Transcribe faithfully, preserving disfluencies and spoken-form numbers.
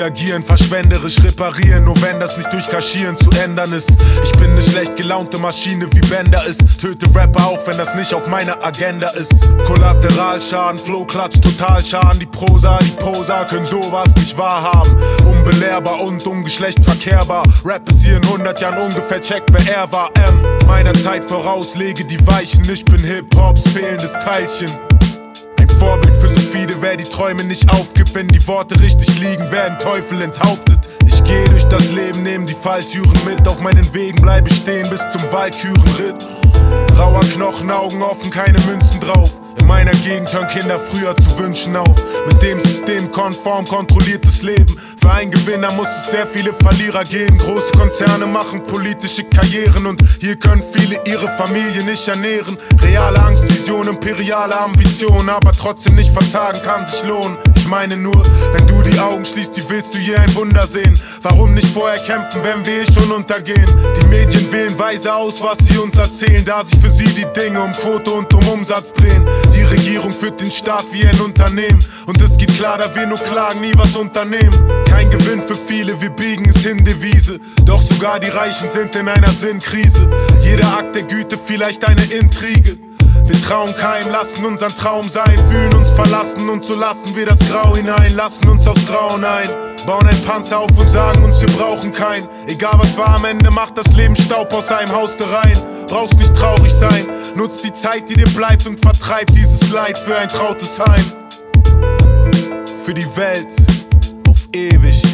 die agieren, verschwenderisch reparieren, nur wenn das nicht durch Kaschieren zu ändern ist. Ich bin ne schlecht gelaunte Maschine wie Bender ist, töte Rapper auch, wenn das nicht auf meiner Agenda ist. Kollateralschaden, Flowklatsch, Totalschaden, die Prosa, die Poser können sowas nicht wahrhaben. Unbelehrbar und ungeschlechtsverkehrbar, Rap ist hier in hundert Jahren ungefähr, check wer er war. M, meiner Zeit voraus, lege die Weichen, ich bin Hip-Hops fehlendes Teilchen. Ein Vorbild für so viele, wer die Träume nicht aufgibt. Wenn die Worte richtig liegen, werden Teufel enthauptet. Ich gehe durch das Leben, nehm die Falltüren mit. Auf meinen Wegen bleibe stehen bis zum Walkürenritt. Rauer Knochen, Augen offen, keine Münzen drauf. In meiner Gegend hören Kinder früher zu wünschen auf. Mit dem System konform kontrolliertes Leben. Für einen Gewinner muss es sehr viele Verlierer geben. Große Konzerne machen politische Karrieren und hier können viele ihre Familie nicht ernähren. Reale Angst, Vision, imperiale Ambition, aber trotzdem nicht verzagen kann sich lohnen. Ich meine nur, wenn du die Augen schließt, wie willst du hier ein Wunder sehen? Warum nicht vorher kämpfen, wenn wir eh schon untergehen? Die Medien wählen weise aus, was sie uns erzählen, da sich für sie die Dinge um Quote und um Umsatz drehen. Die Regierung führt den Staat wie ein Unternehmen und es geht klar, da wir nur klagen, nie was unternehmen. Kein Gewinn für viele, wir biegen es hin, Devise. Doch sogar die Reichen sind in einer Sinnkrise. Jeder Akt der Güte vielleicht eine Intrige. Wir trauen keinem, lassen unseren Traum sein, fühlen uns verlassen und so lassen wir das Grau hinein, lassen uns aufs Grauen ein, bauen ein Panzer auf und sagen uns, wir brauchen keinen. Egal was war, am Ende macht das Leben Staub aus einem Haus da rein. Brauchst nicht traurig sein, nutzt die Zeit, die dir bleibt und vertreibt dieses Leid für ein trautes Heim. Für die Welt auf ewig.